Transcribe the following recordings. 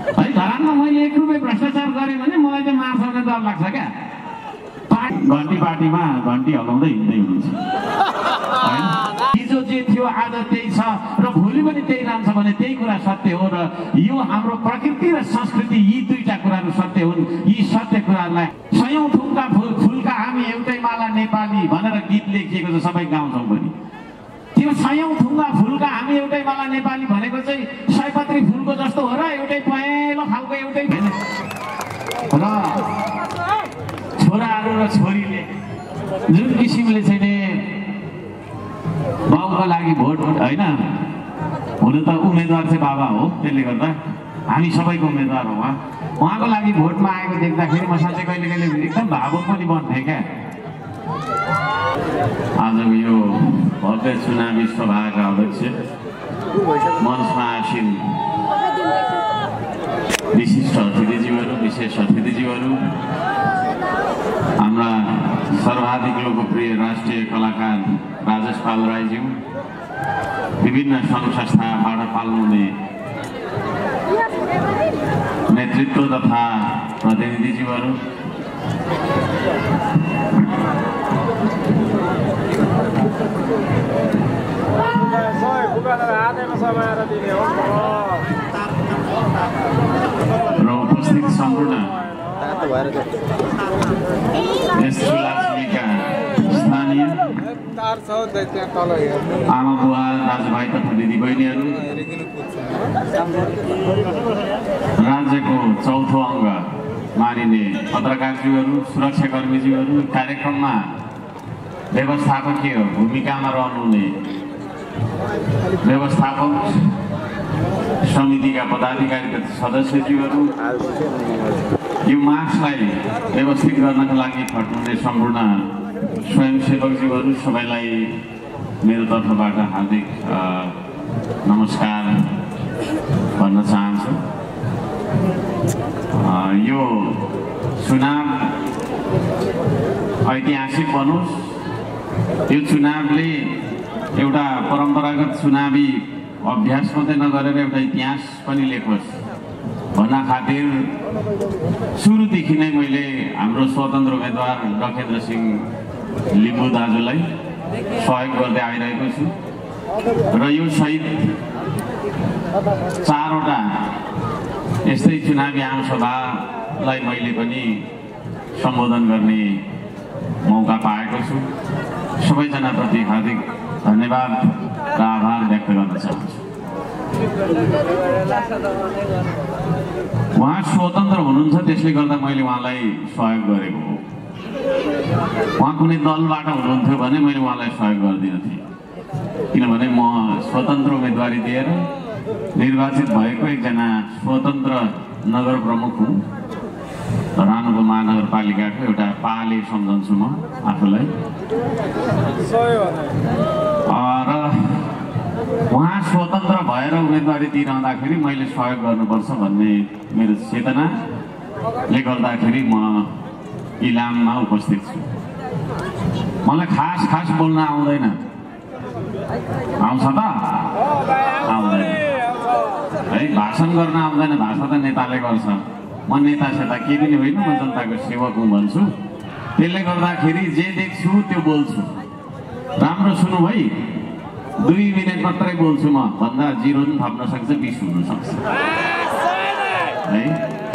है धरानमा मैले 1 रुपैयाँ भ्रष्टाचार गरेँ भने मलाई चाहिँ मार्छ भने डर लाग्छ क्या। घन्टी पार्टीमा घन्टी हलाउँदै हिँड्दै हुनुहुन्छ हैन। हिजो जे थियो आज त्यही छ र भोलि पनि त्यही रहन्छ भने त्यही कुरा सत्य हो। र यो हाम्रो प्रकृति र संस्कृति यी दुईटा कुराहरू सत्य हुन्। यी सत्य कुराहरूलाई सयौं थुमका फुलका हामी एउटै माला नेपाली भनेर गीत लेखिएको छ, सबै गाउँछौँ पनि। त्यो सयौं थुमका फुलका हामी एउटै माला नेपाली भनेको चाहिँ सयपत्री फुलको जस्तो हो र एउटै पहेँलो खालको एउटै होइन। र छोराहरू र छोरीले जुन किसिमले चाहिँ नि बाउको लागि भोट होइन, हुन त उम्मेदवार चाहिँ बाबा हो, त्यसले गर्दा हामी सबैको उम्मेदवार हो। उहाँको लागि भोटमा आएको देख्दाखेरि म साँच्चै कहिले कहिले एकदम भावुक पनि बन्थेँ क्या। आजको यो भव्य चुनावी सभाका अध्यक्ष, मञ्चमा आसीन विशिष्ट अतिथिज्यूहरू, विशेष अतिथिज्यूहरू, हाम्रा सर्वाधिक लोकप्रिय राष्ट्रिय कलाकार राजेश पाल राईज्यू, विभिन्न सङ्घ संस्थाबाट पाल्नुहुने नेतृत्व तथा प्रतिनिधिज्यूहरू, र उपस्थित सम्पूर्ण यस चुनावका स्थानीय आमा बुवा दाजुभाइ तथा दिदीबहिनीहरू, राज्यको चौथो अङ्ग मानिने पत्रकारज्यूहरू, सुरक्षाकर्मीज्यूहरू, कार्यक्रममा व्यवस्थापकीय भूमिकामा रहनुहुने व्यवस्थापक समितिका पदाधिकारी तथा सदस्यज्यूहरू, यो मार्चलाई व्यवस्थित गर्नका लागि खट्नुहुने सम्पूर्ण स्वयंसेवकज्यूहरू, सबैलाई मेरो तर्फबाट हार्दिक नमस्कार भन्न चाहन्छु। यो चुनाव ऐतिहासिक बनोस्, यो चुनावले एउटा परम्परागत चुनावी अभ्यास मात्रै नगरेर एउटा इतिहास पनि लेखोस् भन्न खातिर सुरुदेखि नै मैले हाम्रो स्वतन्त्र उम्मेदवार डकेन्द्र सिंह लिम्बू दाजुलाई सहयोग गर्दै आइरहेको छु। र यो सहित 4वटा यस्तै चुनावी आमसभालाई मैले पनि सम्बोधन गर्ने मौका पाएको छु। सबैजनाप्रति हार्दिक धन्यवाद र आभार व्यक्त गर्न चाहन्छु। उहाँ स्वतन्त्र हुनुहुन्छ, त्यसले गर्दा मैले उहाँलाई सहयोग गरेको हो। उहाँ कुनै दलबाट हुनुहुन्थ्यो भने मैले उहाँलाई सहयोग गर्दिनँ थिएँ, किनभने म स्वतन्त्र उम्मेदवारी दिएर निर्वाचित भएको एकजना स्वतन्त्र नगर प्रमुख हुँ। रानुको महानगरपालिकाको एउटा पाले सम्झन्छु म आफूलाई। र उहाँ स्वतन्त्र भएर उम्मेदवारी दिइरहँदाखेरि मैले सहयोग गर्नुपर्छ भन्ने मेरो चेतनाले गर्दाखेरि म इलाममा उपस्थित छु। मलाई खास बोल्न आउँदैन, आउँछ त? आउँदैन है, भाषण गर्न आउँदैन, भाषा त नेताले गर्छ। म नेता-सेता केही पनि होइन, म जनताको सेवक हुँ भन्छु। त्यसले गर्दाखेरि जे देख्छु त्यो बोल्छु। राम्रो सुन्नु भाइ, 2 मिनेट मात्रै बोल्छु म भन्दा 0 पनि थप्न सक्छ, 20 हुन सक्छ है।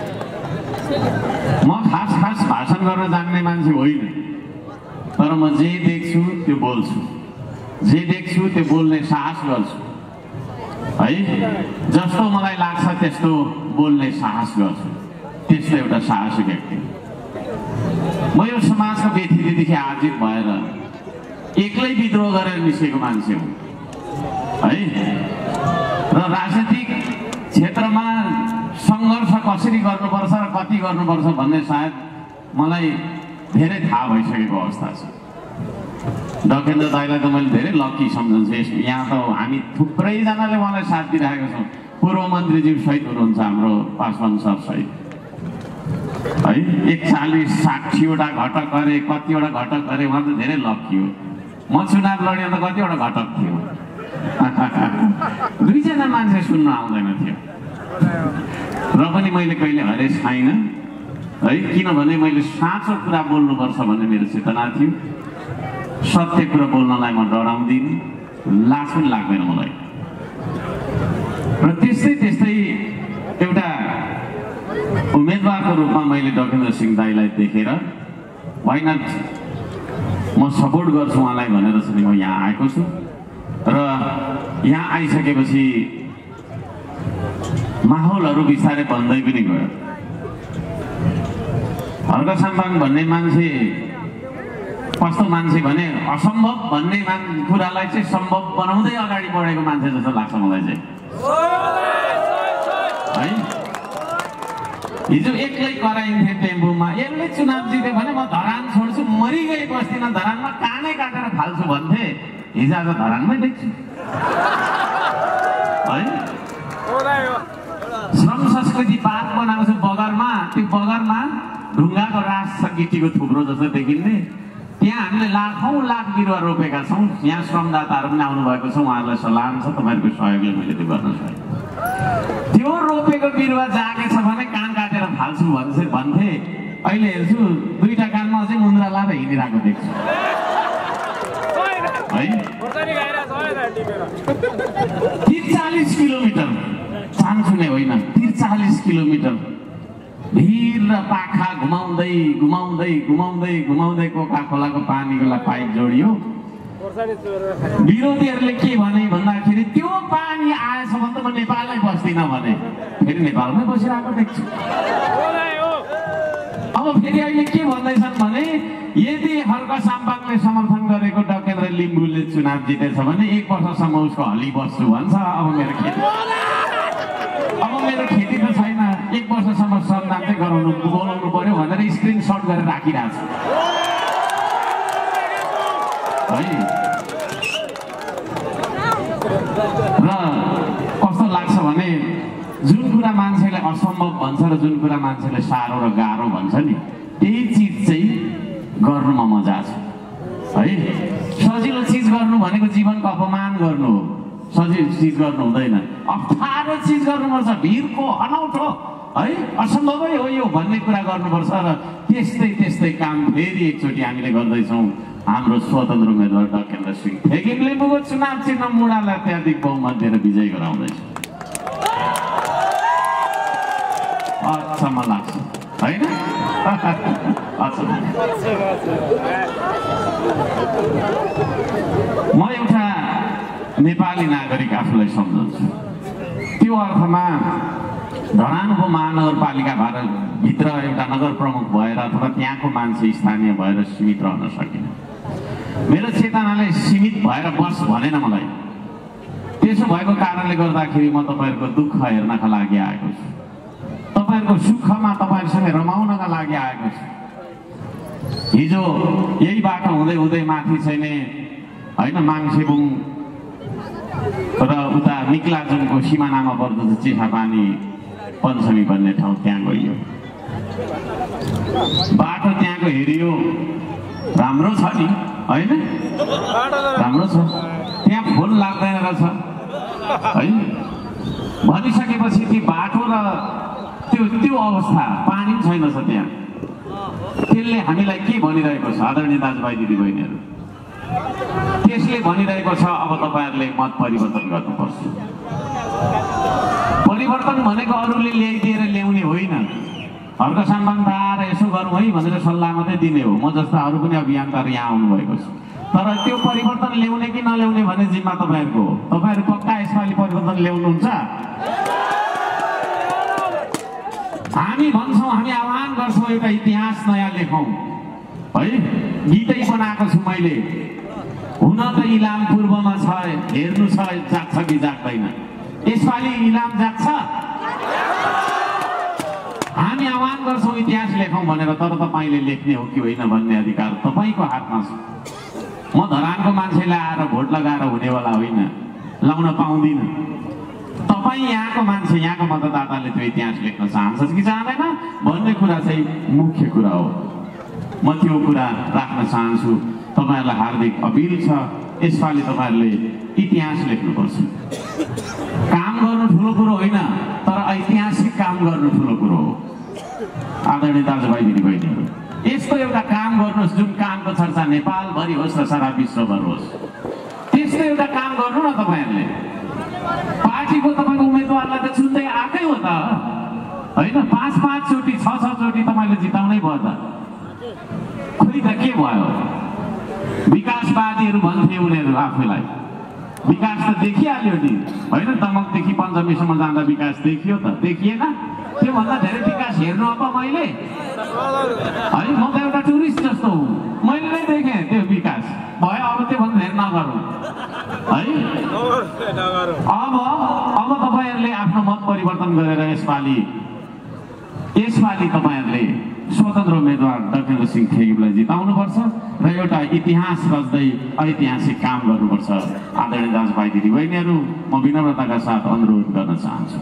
म खास भाषण गर्न जान्ने मान्छे होइन, तर म जे देख्छु त्यो बोल्छु, जे देख्छु त्यो बोल्ने साहस गर्छु है। जस्तो मलाई लाग्छ त्यस्तो बोल्ने साहस गर्छु, त्यस्तो एउटा साहसी व्यक्ति। म यो समाजको व्यथितिदेखि आर्जित भएर एक्लै विद्रोह गरेर निस्केको मान्छे हो है। र राजनीतिक क्षेत्रमा सङ्घर्ष कसरी गर्नुपर्छ र कति गर्नुपर्छ भन्ने सायद मलाई धेरै थाहा भइसकेको अवस्था छ। डकेन्द्र दाइलाई त मैले धेरै लकी सम्झन्छु। यहाँ त हामी थुप्रैजनाले उहाँलाई साथ दिइरहेको छौँ। पूर्व मन्त्रीज्यू सहित हुनुहुन्छ हाम्रो पासवान सर सहित है। 40-60वटा घटक गरे, कतिवटा घटक गरे, उहाँ त धेरै लकी हो। म चुनाव लड्यो त कतिवटा घटक थियो, 2 जना मान्छे सुन्न आउँदैन थियो। र पनि मैले कहिले हरेस खाइनँ है, किनभने मैले साँचो कुरा बोल्नुपर्छ भन्ने मेरो चेतना थियो। सत्य कुरा बोल्नलाई म डराउँदिनँ, लाज पनि लाग्दैन मलाई। र त्यस्तै एउटा उम्मेदवारको रूपमा मैले डकेन्द्र सिंह दाईलाई देखेर वाइ नट म सपोर्ट गर्छु उहाँलाई भनेर चाहिँ म यहाँ आएको छु। र यहाँ आइसकेपछि माहौलहरू बिस्तारै बन्दै पनि गयो। हर्क साम्बाङ भन्ने मान्छे कस्तो मान्छे भने असम्भव भन्ने कुरालाई चाहिँ सम्भव बनाउँदै अगाडि बढेको मान्छे जस्तो लाग्छ मलाई चाहिँ है। हिजो एक्लै कराइन्थे टेम्पोमा, यसले चुनाव जित्यो भने म धरान छोड्छु, मरिगए बस्दिनँ, धरानमा कानै काटेर फाल्छु भन्थे। हिजो आज धरानमै देख्छु है। श्रम संस्कृति पार्क बनाउँछु बगरमा, त्यो बगरमा ढुङ्गाको रास छ, गिटीको थुप्रो जस्तो देखिने। त्यहाँ हामीले लाख बिरुवा रोपेका छौँ। यहाँ श्रमदाताहरू पनि आउनुभएको छ, उहाँहरूलाई सलाम छ, तपाईँहरूको सहयोगले मैले त्यो गर्न सकेँ। त्यो रोपेको बिरुवा जागेछ भने कान काटेर फाल्छु भन्थे। अहिले हेर्छु दुईटा कानमा अझै मुन्द्रा लाएर हिँडिरहेको देख्छु है। 40 किलोमिटर चाहन्छु नै होइन, 40 किलोमिटर भिर र पाखा घुमाउँदै कोका खोलाको पानीको पाइप जोडियो। विरोधीहरूले के भने भन्दाखेरि त्यो पानी आएछ भने त म नेपालमै बस्दिनँ भने, फेरि नेपालमै बसिरहेको देख्छु। अब फेरि अहिले के भन्दैछन् भने यदि हर्क साम्बाङले समर्थन गरेको डकेन्द्र लिम्बूले चुनाव जितेछ भने 1 वर्षसम्म उसको हली बस्छु भन्छ। अब मेरो खेती त छैन, 1 वर्षसम्म श्रमदान चाहिँ बोलाउनु पर्यो भनेर स्क्रिनसट गरेर राखिरहेको छु है। र कस्तो लाग्छ भने जुन कुरा मान्छेले असम्भव भन्छ र जुन कुरा मान्छेले साह्रो र गाह्रो भन्छ नि, त्यही चिज चाहिँ गर्नुमा मजा छ है। सजिलो चिज गर्नु भनेको जीवनको अपमान गर्नु हो, सजिलो चिज गर्नु हुँदैन। अप्ठ्यारो चिज गर्नुपर्छ, भिरको अनौठो है, असम्भवै हो यो भन्ने कुरा गर्नुपर्छ। र त्यस्तै काम फेरि एकचोटि हामीले गर्दैछौँ। हाम्रो स्वतन्त्र उम्मेदवार डकेन्द्र सिंह थेगिम लिम्बूको चुनाव चिन्ह मुडालाई अत्याधिक बहुमत दिएर विजय गराउँदैछ। अचम्म लाग्छ होइन? म एउटा नेपाली नागरिक आफूलाई सम्झन्छु। त्यो अर्थमा धरानको महानगरपालिका भित्र एउटा नगर प्रमुख भएर अथवा त्यहाँको मान्छे स्थानीय भएर सीमित रहन सकिन। मेरो चेतनाले सीमित भएर बस भनेन मलाई। त्यसो भएको कारणले गर्दाखेरि म तपाईँहरूको दुःख हेर्नका लागि आएको छु, तपाईँहरूको सुखमा तपाईँहरूसँग रमाउनका लागि आएको छु। हिजो यही बाटो हुँदै माथि छैन होइन, माङसेबुङ र उता मिक्लाजुङको सिमानामा पर्दछ चिसापानी पञ्चमी भन्ने ठाउँ, त्यहाँ गइयो। बाटो त्यहाँको हेरियो, राम्रो छ नि होइन, राम्रो छ, त्यहाँ फोन लाग्दैन रहेछ है। भनिसकेपछि त्यो बाटो र त्यो अवस्था, पानी पनि छैन छ त्यहाँ। त्यसले हामीलाई के भनिरहेको छ आदरणीय दाजुभाइ दिदीबहिनीहरू? त्यसले भनिरहेको छ अब तपाईँहरूले मत परिवर्तन गर्नुपर्छ। परिवर्तन भनेको अरूले ल्याइदिएर ल्याउने होइन, हर्क साम्बाङ आएर यसो गरौँ है भनेर सल्लाह मात्रै दिने हो। म जस्ता अरू पनि अभियन्ताहरू यहाँ आउनुभएको छ, तर त्यो परिवर्तन ल्याउने कि नल्याउने भन्ने जिम्मा तपाईँहरूको हो। तपाईँहरू पक्का यसपालि परिवर्तन ल्याउनुहुन्छ? हामी भन्छौँ, हामी आह्वान गर्छौँ एउटा इतिहास नयाँ लेखौँ है। गीतै बनाएको छु मैले, हुन त इलाम पूर्वमा छ, हेर्नु छ जाग्छ कि जाग्दैन। यसपालि इलाम जाग्छ। हामी आह्वान गर्छौँ इतिहास लेखौँ भनेर, तर तपाईँले लेख्ने हो कि होइन भन्ने अधिकार तपाईँको हातमा छ। म धरानको मान्छेलाई आएर भोट लगाएर हुनेवाला होइन, लाउन पाउँदिनँ। तपाईँ यहाँको मान्छे, यहाँको मतदाताले त्यो इतिहास लेख्न चाहन्छ कि चाहँदैन भन्ने कुरा चाहिँ मुख्य कुरा हो। म त्यो कुरा राख्न चाहन्छु। तपाईँहरूलाई हार्दिक अपिल छ, यसपालि तपाईहरुले इतिहास लेख्नुपर्छ। काम गर्नु ठुलो कुरो होइन, तर ऐतिहासिक काम गर्नु ठुलो कुरो हो। आदरणीय दाजुभाइ दिदीबहिनीहरू, यस्तो एउटा काम गर्नुहोस् जुन कामको चर्चा नेपालभरि होस् र सारा विश्वभर होस्। त्यस्तो एउटा काम गर्नु न तपाईहरुले। पार्टीको तपाईको उम्मेदवारलाई त चुन्दै आकै हो त हैन, 5-5 चोटी 6-6 चोटी तपाईले जिताउनै भयो त। खोइ त के भयो? विकासवादीहरू भन्थे उनीहरू आफैलाई। विकास त देखिहाल्यो नि हैन, दमकदेखि पञ्चमीसम्म जाँदा विकास देखियो त, देखिएन? त्योभन्दा धेरै विकास हेर्नु अब मैले है, म त एउटा टुरिस्ट जस्तो हुँ, मैले नै देखेँ त्यो विकास भयो। अब त्योभन्दा धेरै नगरौँ है। अब तपाईहरुले आफ्नो मत परिवर्तन गरेर यसपालि तपाईहरुले स्वतन्त्र उम्मेदवार डक्टर सिंह ठेकीलाई जिताउनुपर्छ र एउटा इतिहास रच्दै ऐतिहासिक काम गर्नुपर्छ। आदरणीय दाजुभाइ दिदीबहिनीहरू, म विनम्रताका साथ अनुरोध गर्न चाहन्छु।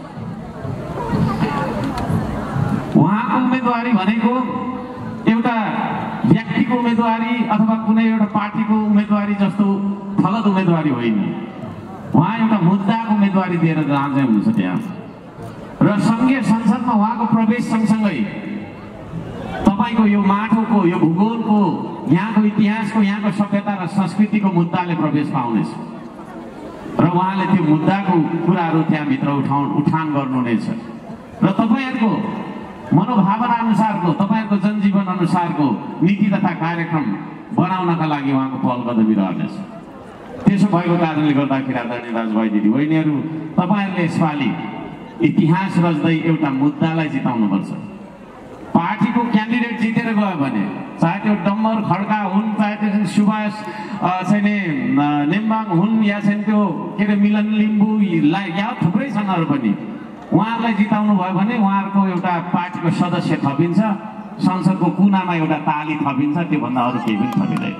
उहाँको उम्मेदवारी भनेको एउटा व्यक्तिको उम्मेदवारी अथवा कुनै एउटा पार्टीको उम्मेदवारी जस्तो फलत उम्मेदवारी होइन। उहाँ एउटा मुद्दाको उम्मेदवारी दिएर जाँदै हुनुहुन्छ त्यहाँ, र संघीय संसदमा उहाँको प्रवेश सँगसँगै तपाईको यो माटोको, यो भूगोलको, यहाँको इतिहासको, यहाँको सभ्यता र संस्कृतिको मुद्दाले प्रवेश पाउनेछ र उहाँले त्यो मुद्दाको कुराहरू त्यहाँभित्र उठान गर्नुहुनेछ र तपाईहरुको मनोभावना अनुसारको, तपाईहरुको जनजीवन अनुसारको नीति तथा कार्यक्रम बनाउनका लागि उहाँको पहल कदमी रहनेछ। त्यसो भएको कारणले गर्दाखेरि आदरणीय दाजुभाइ दिदीबहिनीहरू, तपाईहरुले यसपालि इतिहास रच्दै एउटा मुद्दालाई जिताउनुपर्छ। पार्टीको क्यान्डिडेट जितेर गयो भने, चाहे त्यो डम्बर खड्का हुन्, चाहे त्यो सुभाष छैन नेम्बाङ हुन्, या छैन त्यो के अरे मिलन लिम्बू, या थुप्रै छन् अरू पनि, उहाँहरूलाई जिताउनु भयो भने उहाँहरूको एउटा पार्टीको सदस्य थपिन्छ, संसदको कुनामा एउटा ताली थपिन्छ, त्योभन्दा अरू केही पनि थपिँदैन।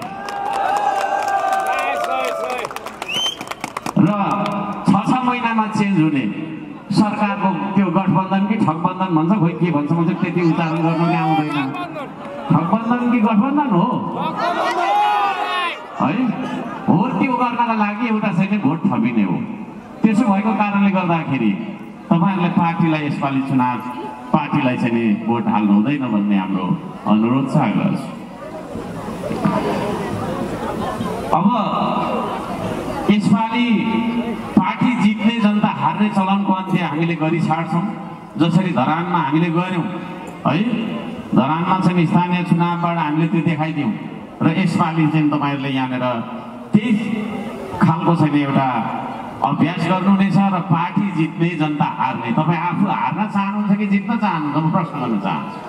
र 6-6 महिनामा चेन्ज हुने सरकारको त्यो गठबन्धन कि ठगबन्धन भन्छ, खोइ के भन्छ, म चाहिँ त्यति उच्चारण गर्नु नै आउँदैन। ठगबन्धन कि गठबन्धन हो है, हो त्यो गर्नका लागि एउटा चाहिँ भोट थपिने हो। त्यसो भएको कारणले गर्दाखेरि तपाईहरुले पार्टीलाई यसपालि चुनाव पार्टीलाई चाहिँ भोट हाल्नु हुँदैन भन्ने हाम्रो अनुरोध छ। अब यसपालि पार्टी जित्ने जनता हार्ने चलनको अन्त्य हामीले गरी छाड्छौँ। जसरी धरानमा हामीले गर्यौँ है, धरानमा चाहिँ स्थानीय चुनावबाट हामीले त्यो देखाइदियौँ र यसपालि चाहिँ तपाईहरुले यहाँनिर त्यही खालको चाहिँ एउटा अभ्यास गर्नुहुनेछ र पार्टी जित्ने जनता हार्ने। तपाईँ आफू हार्न चाहनुहुन्छ कि जित्न चाहनुहुन्छ? म प्रश्न गर्न चाहन्छु।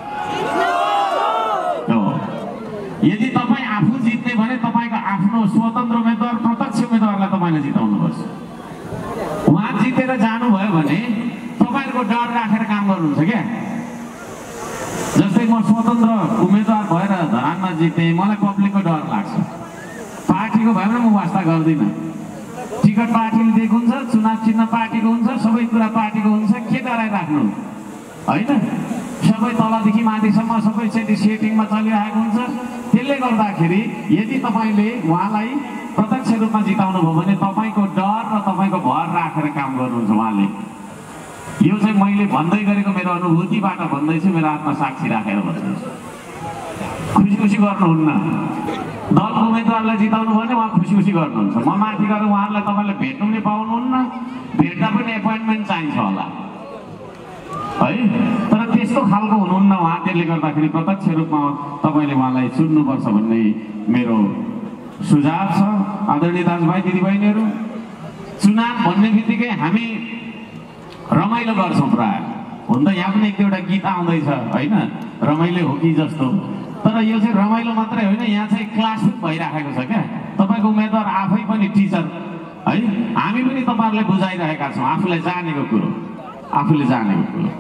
यदि तपाईँ आफू जित्ने भने तपाईँको आफ्नो स्वतन्त्र उम्मेदवार, प्रत्यक्ष उम्मेदवारलाई तपाईँले जिताउनुपर्छ। उहाँ जितेर जानुभयो भने तपाईँहरूको डर राखेर काम गर्नुहुन्छ क्या। जस्तै म स्वतन्त्र उम्मेदवार भएर धरानमा जितेँ, मलाई पब्लिकको डर लाग्छ। पार्टीको भयो भने म वास्ता गर्दिनँ। टिकट पार्टीले दिएको हुन्छ, चुनाव चिन्ह पार्टीको हुन्छ, सबै कुरा पार्टीको हुन्छ, के डराइराख्नु होइन? सबै तलदेखि माथिसम्म सबै सेटिङमा चलिरहेको हुन्छ। त्यसले गर्दाखेरि यदि तपाईँले उहाँलाई प्रत्यक्ष रूपमा जिताउनु भयो भने तपाईँको डर र तपाईँको भर राखेर काम गर्नुहुन्छ उहाँले। यो चाहिँ मैले भन्दै गरेको मेरो अनुभूतिबाट भन्दैछु, मेरो आत्मसाक्षी राखेर भन्दैछु। खुसी खुसी गर्नुहुन्न। दलको उम्मेदवारलाई जिताउनु भने उहाँ खुसी खुसी गर्नुहुन्छ। म माथि गएर उहाँहरूलाई तपाईँले भेट्नु पनि पाउनुहुन्न, भेट्दा पनि एपोइन्टमेन्ट चाहिन्छ होला है, तर त्यस्तो खालको हुनुहुन्न उहाँ। त्यसले गर्दाखेरि प्रत्यक्ष रूपमा तपाईँले उहाँलाई चुन्नुपर्छ भन्ने मेरो सुझाव छ। आदरणीय दाजुभाइ दिदीबहिनीहरू, चुनाव भन्ने बित्तिकै हामी रमाइलो गर्छौँ प्राय। हुन त यहाँ पनि एक दुईवटा गीत आउँदैछ होइन, रमाइलो हो कि जस्तो, तर यो चाहिँ रमाइलो मात्रै होइन, यहाँ चाहिँ क्लास पनि भइराखेको छ क्या। तपाईँको उम्मेदवार आफै पनि टिचर है, हामी पनि तपाईँहरूलाई बुझाइरहेका छौँ आफूलाई जानेको कुरो, आफूले जानेको कुरो।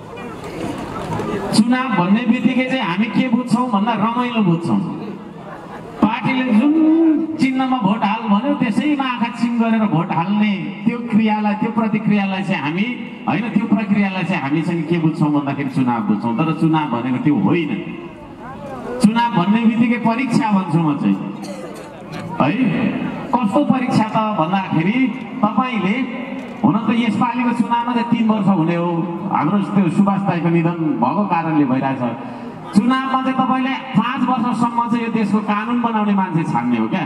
चुनाव भन्ने बित्तिकै चाहिँ हामी के बुझ्छौँ भन्दा रमाइलो बुझ्छौँ। पार्टीले जुन चिन्हमा भोट हाल भन्यो त्यसैमा आँखा चिम गरेर भोट हाल्ने त्यो क्रियालाई, त्यो प्रतिक्रियालाई चाहिँ हामी होइन, त्यो प्रक्रियालाई चाहिँ हामी चाहिँ के बुझ्छौँ भन्दाखेरि चुनाव बुझ्छौँ। तर चुनाव भनेको त्यो होइन। चुनाव भन्ने बित्तिकै परीक्षा भन्छु म चाहिँ है। कस्तो परीक्षा त भन्दाखेरि तपाईले हुन त यसपालिको चुनावमा चाहिँ 3 वर्ष हुने हो। हाम्रो त्यो सुभाष दाइको निधन भएको कारणले भइरहेछ। चुनावमा चाहिँ तपाईले 5 वर्षसम्म चाहिँ यो देशको कानुन बनाउने मान्छे छान्ने हो क्या।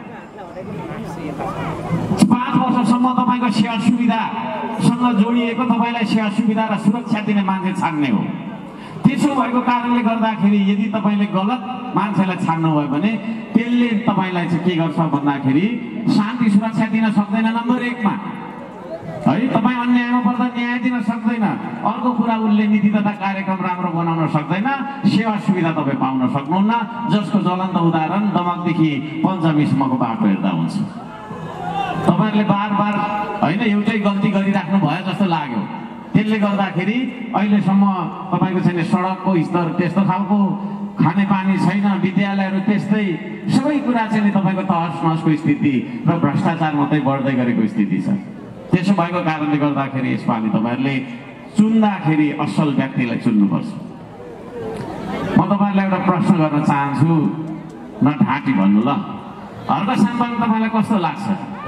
5 वर्षसम्म तपाईको सेवा सुविधासँग जोडिएको तपाईलाई सेवा सुविधा र सुरक्षा दिने मान्छे छान्ने हो। त्यसो भएको कारणले गर्दाखेरि यदि तपाईले गलत मान्छेलाई छान्नु भयो भने त्यसले तपाईलाई चाहिँ के गर्छ भन्दाखेरि शान्ति सुरक्षा दिन सक्दैन नम्बर 1 मा है। तपाई अन्यायमा पर्दा न्याय दिन सक्दैन। अर्को कुरा उसले नीति तथा कार्यक्रम राम्रो बनाउन सक्दैन। सेवा सुविधा तपाई पाउन सक्नुहुन्न, जसको ज्वलन्त उदाहरण दमकदेखि पञ्चमीसम्मको बाटो हेर्दा हुन्छ। तपाईहरुले बार-बार हैन एउटै गल्ती गरिराख्नु भयो जस्तो लाग्यो। त्यसले गर्दाखेरि अहिलेसम्म तपाईको चाहिँ सडकको स्तर त्यस्तो खालको, खानेपानी छैन, विद्यालयहरू त्यस्तै, सबै कुरा चाहिँ तपाईको तहस-नहसको स्थिति र भ्रष्टाचार मात्रै बढ्दै गरेको स्थिति छ। त्यसो भएको कारणले गर्दाखेरि यसपालि तपाईहरुले चुन्दाखेरि असल व्यक्तिलाई चुन्नुपर्छ। म तपाईहरुलाई एउटा प्रश्न गर्न चाहन्छु, न ढाँटी भन्नु ल। हर्क साम्बाङ तपाईलाई कस्तो लाग्छ?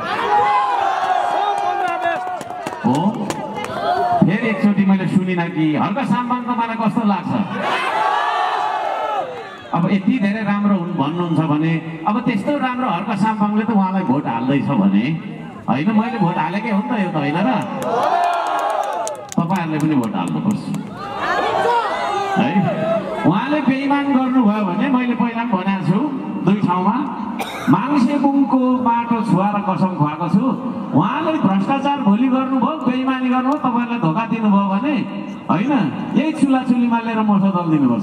हो फेरि एकचोटि मैले सुनिन कि हर्क साम्बाङ तपाईलाई कस्तो लाग्छ? अब यति धेरै राम्रो भन्नुहुन्छ भने अब त्यस्तो राम्रो हर्क साम्बाङले त उहाँलाई भोट हाल्दैछ भने हैन, मैले भोट हालेकै हो नि त, यो त हैन र? तपाईहरुले पनि भोट हाल्नुपर्छ है। उहाँले बेइमान गर्नुभयो भने मैले पहिला पनि भनेको छु 2 ठाउँमा, माङ्सेबुङको बाटो छुवाएर कसम खुवाएको छु। उहाँले भ्रष्टाचार भोलि गर्नुभयो, बेइमानी गर्नुभयो, तपाईहरुलाई धोका दिनुभयो भने हैन यही चुलाचुलीमा लिएर मोठो दल दिनुपर्छ।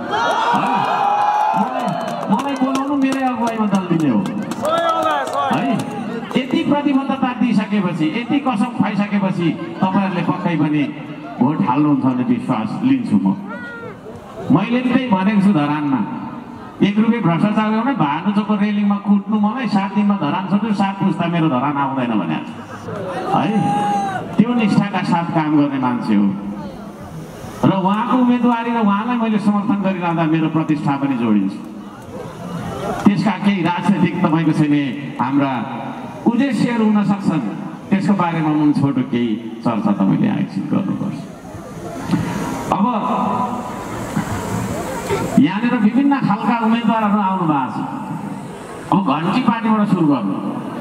मलाई बोलाउनु मेरै अगुवाईमा दल दिने हो है। यति प्रतिबद्धता दिइसकेपछि, यति कसम खाइसकेपछि तपाईहरुले पक्कै पनि भोट हाल्नुहुन्छ भन्ने विश्वास लिन्छु म। मैले त्यही भनेको छु धरानमा, 1 रुपियाँ भ्रष्टाचार गर्ने भानुचोकको रेलिङमा कुट्नु मलाई 7 दिनमा धरान छोड्छु, 7 पुस्ता मेरो धरान आउँदैन भने है। त्यो निष्ठाका साथ काम गर्ने मान्छे हो र उहाँको उम्मेदवारी र उहाँलाई मैले समर्थन गरिरहँदा मेरो प्रतिष्ठा पनि जोडिन्छ। त्यसका केही राजनैतिक तपाईको चाहिँ हाम्रा उद्देश्यहरू हुन सक्छन्, त्यसको बारेमा म छोटो केही चर्चा तपाईले आयोजित गर्नुपर्छ। अब यहाँनिर विभिन्न खालका उम्मेदवारहरू आउनु भएको छ। अब घन्टी पार्टीबाट सुरु गर्नु।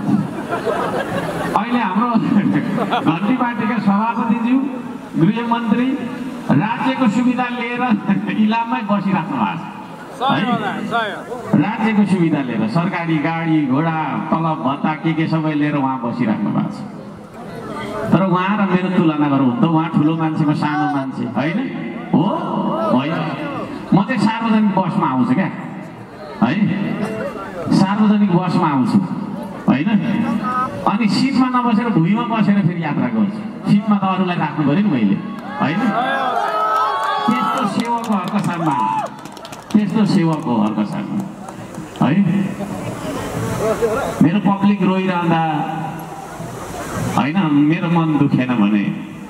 अहिले हाम्रो घन्टी पार्टीका सभापतिज्यू, गृहमन्त्री राज्यको सुविधा लिएर इलाममै बसिराख्नु भएको छ। राज्यको सुविधा लिएर सरकारी गाडी घोडा तलब भत्ता के सबै लिएर उहाँ बसिराख्नु भएको छ। तर उहाँ र मेरो तुलना गरौँ त उहाँ ठुलो मान्छे, म सानो मान्छे होइन हो होइन। म चाहिँ सार्वजनिक बसमा आउँछु क्या है, सार्वजनिक बसमा आउँछु होइन। अनि सिटमा नबसेर भुइँमा बसेर फेरि यात्रा गर्छु। सिटमा त अरूलाई राख्नु पऱ्यो नि मैले होइन। त्यस्तो सेवाको हर्क साम्बाङ, त्यस्तो सेवाको हर्क साम्बाङ है। मेरो पब्लिक रोइरहँदा होइन मेरो मन दुखेन भने,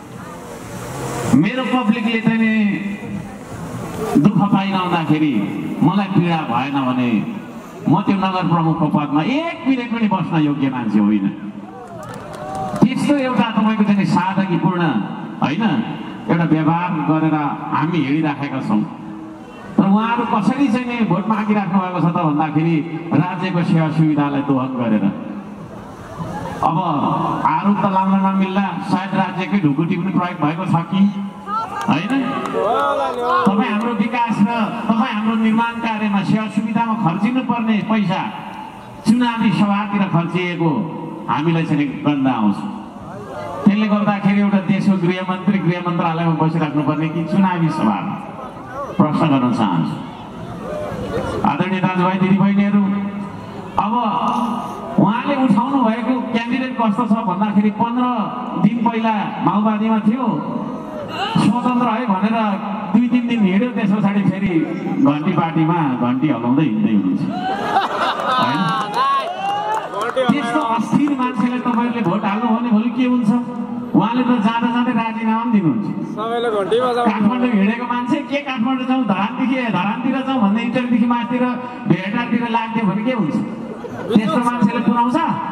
मेरो पब्लिकले चाहिँ नि दुःख पाइरहँदाखेरि मलाई पीडा भएन भने म त्यो नगर प्रमुखको पदमा 1 मिनेट पनि बस्न योग्य मान्छे होइन। त्यस्तो एउटा तपाईको चाहिँ सादगीपूर्ण होइन एउटा व्यवहार गरेर हामी हिँडिराखेका छौँ। तर उहाँहरू कसरी चाहिँ नि भोट मागिराख्नु भएको छ त भन्दाखेरि राज्यको सेवा सुविधालाई दोहन गरेर। अब आरोप त लाउन नमिल्ला, सायद राज्यकै ढुकुटी पनि प्रयोग भएको छ कि होइन। तपाईँ हाम्रो विकास र तपाईँ हाम्रो निर्माण कार्यमा सेवा सुविधामा खर्चिनु पर्ने पैसा चुनावी सभातिर खर्चिएको हामीलाई चाहिँ गन्ध आउँछ। त्यसले गर्दाखेरि एउटा देशको गृह मन्त्रालयमा बसिराख्नु पर्ने कि चुनावी सभामा, प्रश्न गर्न चाहन्छु। आदरणीय दाजुभाइ दिदीबहिनीहरू, अब उहाँले उठाउनु भएको क्यान्डिडेट कस्तो छ भन्दाखेरि 15 दिन पहिला माओवादीमा थियो, स्वतन्त्र है भनेर 2-3 दिन हिँड्यो, त्यस पछाडि फेरि घन्टी पार्टीमा घन्टी हलाउँदै हिँड्दै हुनुहुन्छ होइन। त्यस्तो अस्थिर मान्छेलाई तपाईँहरूले भोट हाल्नु भने भोलि के हुन्छ? उहाँले त जाँदा जाँदै राजीनामा पनि दिनुहुन्छ। काठमाडौँ हिँडेको मान्छे के काठमाडौँ जाउँ, धरानतिर जाउँ भन्दै इन्टरदेखि माथितिर भेटातिर लाग्थ्यो भने के हुन्छ? त्यस्तो मान्छेले पुऱ्याउँछ?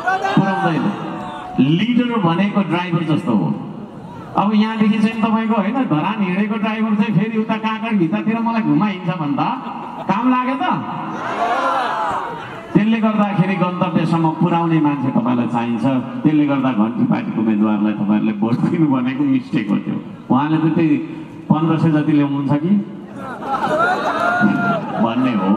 पुर्याउँदैन। लिडर भनेको ड्राइभर जस्तो हो। अब यहाँदेखि चाहिँ तपाईँको होइन धरान हिँडेको ड्राइभर चाहिँ फेरि उता काँक्रा भित्तातिर मलाई घुमाइन्छ भने त काम लाग्यो त। त्यसले गर्दाखेरि गन्तव्यसम्म पुर्याउने मान्छे तपाईँलाई चाहिन्छ। त्यसले गर्दा घन्टी पार्टीको उम्मेदवारलाई तपाईँहरूले भोट दिनु भनेको मिस्टेक हो। त्यो उहाँले त त्यही 1500 जति ल्याउनुहुन्छ कि भन्ने हो।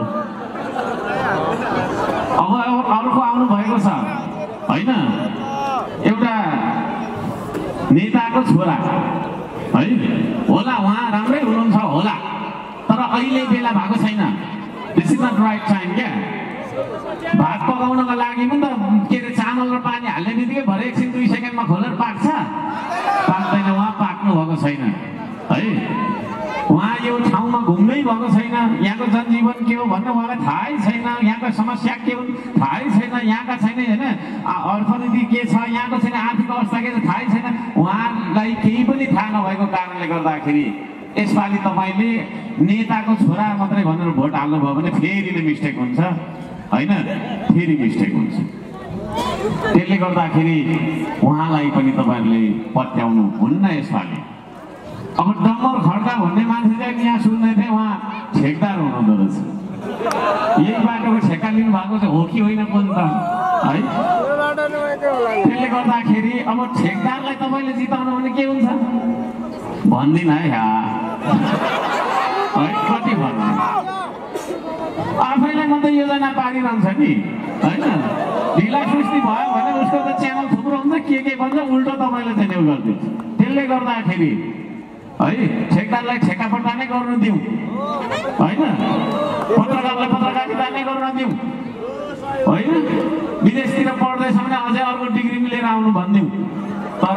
अब अर्को आउनु भएको छ होइन, एउटा नेताको छोरा है, होला उहाँ राम्रै हुनुहुन्छ होला, तर अहिले बेला भएको छैन। This is not right time क्या। भात पकाउनको लागि पनि त के अरे चामल र पानी हाल्ने बित्तिकै भरे एकछिन 2 सेकेन्डमा खोलेर पाक्छ, पाक्दैन। उहाँ पाक्नु भएको छैन है। उहाँ यो ठाउँमा घुम्नै भएको छैन। यहाँको जनजीवन के हो भन्ने उहाँलाई थाहै छैन। यहाँको समस्या के हुन् थाहै छैन। यहाँका छैन होइन अर्थनीति के छ, यहाँको छैन आर्थिक अवस्था के छ थाहै छैन। उहाँलाई केही पनि थाहा नभएको कारणले गर्दाखेरि यसपालि तपाईँले नेताको छोरा मात्रै भनेर भोट हाल्नुभयो भने फेरि नै मिस्टेक हुन्छ होइन, फेरि मिस्टेक हुन्छ। त्यसले गर्दाखेरि उहाँलाई पनि तपाईँहरूले पत्याउनु हुन्न यसपालि। अब डम्बर खड्का भन्ने मान्छे चाहिँ यहाँ सुन्दै थिएँ, उहाँ ठेकदार हुनुहुँदो रहेछ। यही बाटोको ठेक्का लिनु भएको चाहिँ हो कि होइन पनि त है। त्यसले गर्दाखेरि अब ठेकदारलाई तपाईँले जिताउनु भने के हुन्छ भन्दिनँ है। कति भन्नु आफैलाई मात्रै योजना पारिरहन्छ नि होइन। ढिला सुस्ती भयो भने उसको त च्यानल थुप्रो हुन्छ, के भन्छ उल्टो तपाईँले चाहिँ न्यु गरिदिन्छ। त्यसले गर्दाखेरि है ठेकदारलाई ठेक्कापट्टा नै गर्नु दिउँ होइन, पत्रकारलाई पत्रकारिता नै गर्न दिउँ होइन। विदेशतिर पढ्दैछ भने अझै अर्को डिग्री मिलेर आउनु भनिदिउँ। तर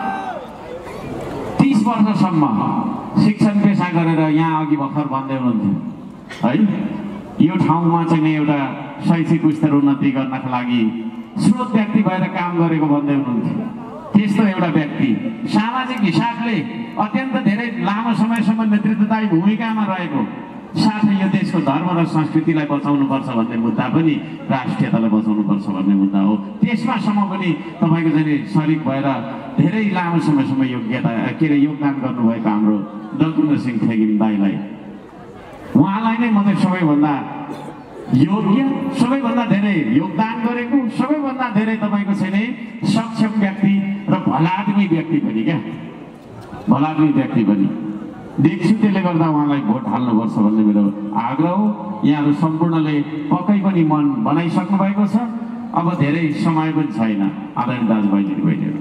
30 वर्षसम्म शिक्षण पेसा गरेर यहाँ अघि भर्खर भन्दै हुनुहुन्थ्यो है, यो ठाउँमा चाहिँ एउटा शैक्षिक स्तर उन्नति गर्नका लागि स्रोत व्यक्ति भएर काम गरेको भन्दै हुनुहुन्थ्यो। त्यस्तो एउटा व्यक्ति सामाजिक हिसाबले अत्यन्त धेरै लामो समयसम्म नेतृत्वदायी भूमिकामा रहेको, साथै यो देशको धर्म र संस्कृतिलाई बचाउनुपर्छ भन्ने मुद्दा पनि, राष्ट्रियतालाई बचाउनुपर्छ भन्ने मुद्दा हो, त्यसमासम्म पनि तपाईँको चाहिँ सरिक भएर धेरै लामो समयसम्म योगदान गर्नुभएको हाम्रो दलकुन्द्र सिंह थेगिम दाईलाई, उहाँलाई नै म चाहिँ सबैभन्दा योग्य, सबैभन्दा धेरै योगदान गरेको, सबैभन्दा धेरै तपाईँको चाहिँ सक्षम व्यक्ति र भलादमी व्यक्ति पनि क्या, भलादमी व्यक्ति पनि देख्छु। त्यसले गर्दा उहाँलाई भोट हाल्नुपर्छ भन्ने मेरो आग्रह हो। यहाँहरू सम्पूर्णले पक्कै पनि मन बनाइसक्नु भएको छ। अब धेरै समय पनि छैन। आदरणीय दाजुभाइ दिदीबहिनीहरू,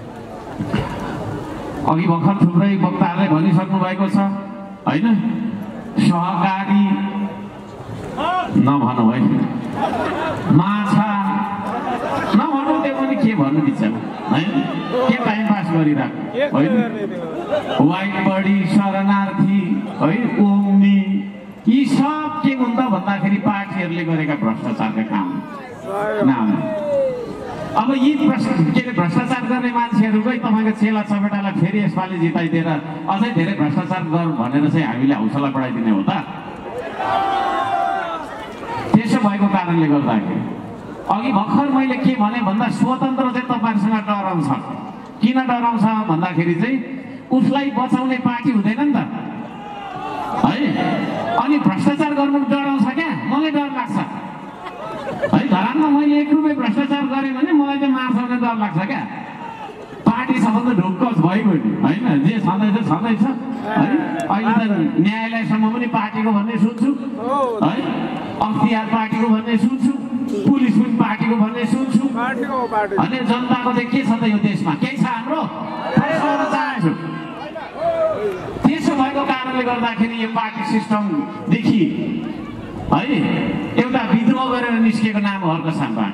अघि भर्खर थुप्रै वक्ताहरूले भनिसक्नु भएको छ होइन, सहकारी नभनौँ है, माछा नभनौँ, त्यो पनि के भन्नु बिचरा है, के टाइम पास गरिरहेको होइन। वाइट बडी, शरणार्थी है, ओम्नी, यी सब के हुन् त भन्दाखेरि पार्टीहरूले गरेका भ्रष्टाचारका काम नाम। अब यी भ्रष्टाचार गर्ने मान्छेहरूकै तपाईँको चेला चपेटालाई फेरि यसपालि जिताइदिएर अझै धेरै भ्रष्टाचार गर भनेर चाहिँ हामीले हौसला बढाइदिने हो त। त्यसो भएको कारणले गर्दाखेरि अघि भर्खर मैले के भने भन्दा स्वतन्त्र चाहिँ तपाईँहरूसँग डराउँछ। किन डराउँछ भन्दाखेरि चाहिँ उसलाई बचाउने पार्टी हुँदैन नि त है। अनि भ्रष्टाचार गर्नु डराउँछ क्या, मलाई डर लाग्छ है। धरानमा मैले 1 रुपियाँ भ्रष्टाचार गरेँ भने मलाई चाहिँ मार्छ भने डर लाग्छ क्या। पार्टी सम्बन्ध ढुक्कस भइगयो नि होइन, जे छँदैछ छँदैछ है। अहिले त न्यायालयसम्म पनि पार्टीको भन्ने सुन्छु है, अख्तियार पार्टीको भन्ने सुन्छु, पुलिस पनि पार्टीको भन्ने सुन्छु। अनि जनताको चाहिँ के छ त यो देशमा, केही छ हाम्रो चाहन्छु। त्यसो भएको कारणले गर्दाखेरि यो पार्टी सिस्टमदेखि है एउटा विद्रोह गरेर निस्केको नाम हर्क साम्पा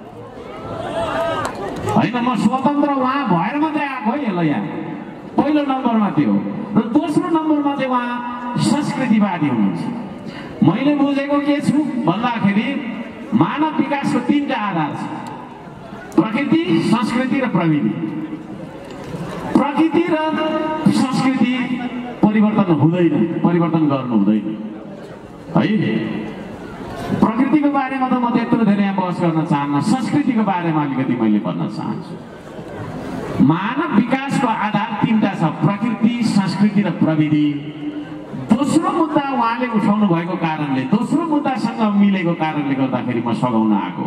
होइन। म स्वतन्त्र उहाँ भएर मात्रै आएको है यसलाई यहाँ पहिलो नम्बरमा त्यो हो। र दोस्रो नम्बरमा चाहिँ उहाँ संस्कृतिवादी हुनुहुन्छ। मैले बुझेको के छु भन्दाखेरि मानव विकासको 3टा आधार छ, प्रकृति, संस्कृति र प्रविधि। प्रकृति र संस्कृति परिवर्तन हुँदैन, परिवर्तन गर्नु हुँदैन है। प्रकृति प्रकृतिको बारेमा त म त्यत्रो धेरै यहाँ बहस गर्न चाहन्न, संस्कृतिको बारेमा अलिकति मैले भन्न चाहन्छु। मानव विकासको आधार तीनटा छ, प्रकृति, संस्कृति र प्रविधि। दोस्रो मुद्दा उहाँले उठाउनु भएको कारणले, दोस्रो मुद्दासँग मिलेको कारणले गर्दाखेरि म सघाउन आएको।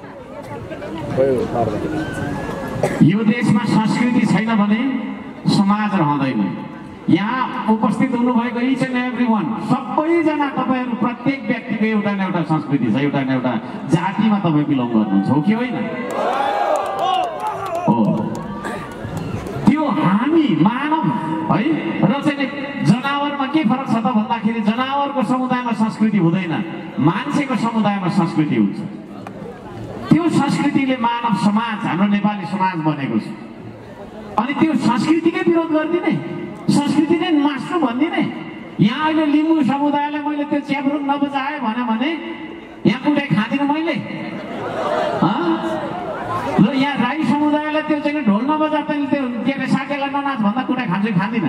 यो देशमा संस्कृति छैन भने समाज रहँदैन। यहाँ उपस्थित हुनुभएको इच एन्ड एभ्री वान, सबैजना तपाईँहरू प्रत्येक व्यक्तिको एउटा न एउटा संस्कृति छ, एउटा न एउटा जातिमा तपाईँ बिलोङ गर्नुहुन्छ, हो कि होइन? हो। त्यो हामी मानव है र चाहिँ जनावरमा के फरक छ त भन्दाखेरि जनावरको समुदायमा संस्कृति हुँदैन, मान्छेको समुदायमा संस्कृति हुन्छ। त्यो संस्कृतिले मानव समाज, हाम्रो नेपाली समाज बनेको छ। अनि त्यो संस्कृतिकै विरोध गरिदिने, संस्कृति नै मास्नु भनिदिने। यहाँ अहिले लिम्बू समुदायलाई मैले त्यो च्याब्रुङ नबजाएँ भने यहाँ कुटै खाँदिनँ मैले। ल यहाँ राई समुदायलाई त्यो चाहिँ ढोल नबजा तैँले त्यो के अरे साकेला ननाच भन्दा कुटै खान्छु खाँदिनँ।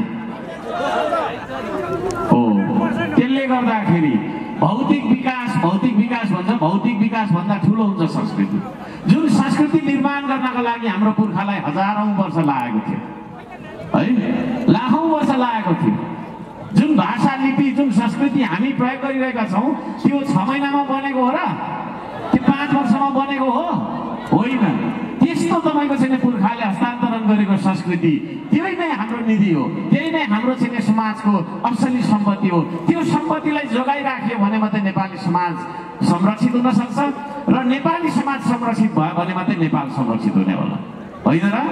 हो, त्यसले गर्दाखेरि भौतिक विकास भन्छ, भौतिक विकास भन्दा ठुलो हुन्छ संस्कृति। जुन संस्कृति निर्माण गर्नका लागि हाम्रो पुर्खालाई हजारौं वर्ष लागेको थियो है, लाखौं वर्ष लागेको थियो। जुन भाषा, लिपि, जुन संस्कृति हामी प्रयोग गरिरहेका छौँ त्यो 6 महिनामा बनेको हो र त्यो 5 वर्षमा बनेको हो? होइन। त्यस्तो तपाईँको चाहिँ पुर्खाले हस्तान्तरण गरेको संस्कृति, त्यही नै हाम्रो निधि हो, त्यही नै हाम्रो चाहिँ समाजको असली सम्पत्ति हो। त्यो सम्पत्तिलाई जोगाइराख्यो भने मात्रै नेपाली समाज संरक्षित हुन सक्छ र नेपाली समाज संरक्षित भयो भने मात्रै नेपाल संरक्षित हुने होला, होइन र?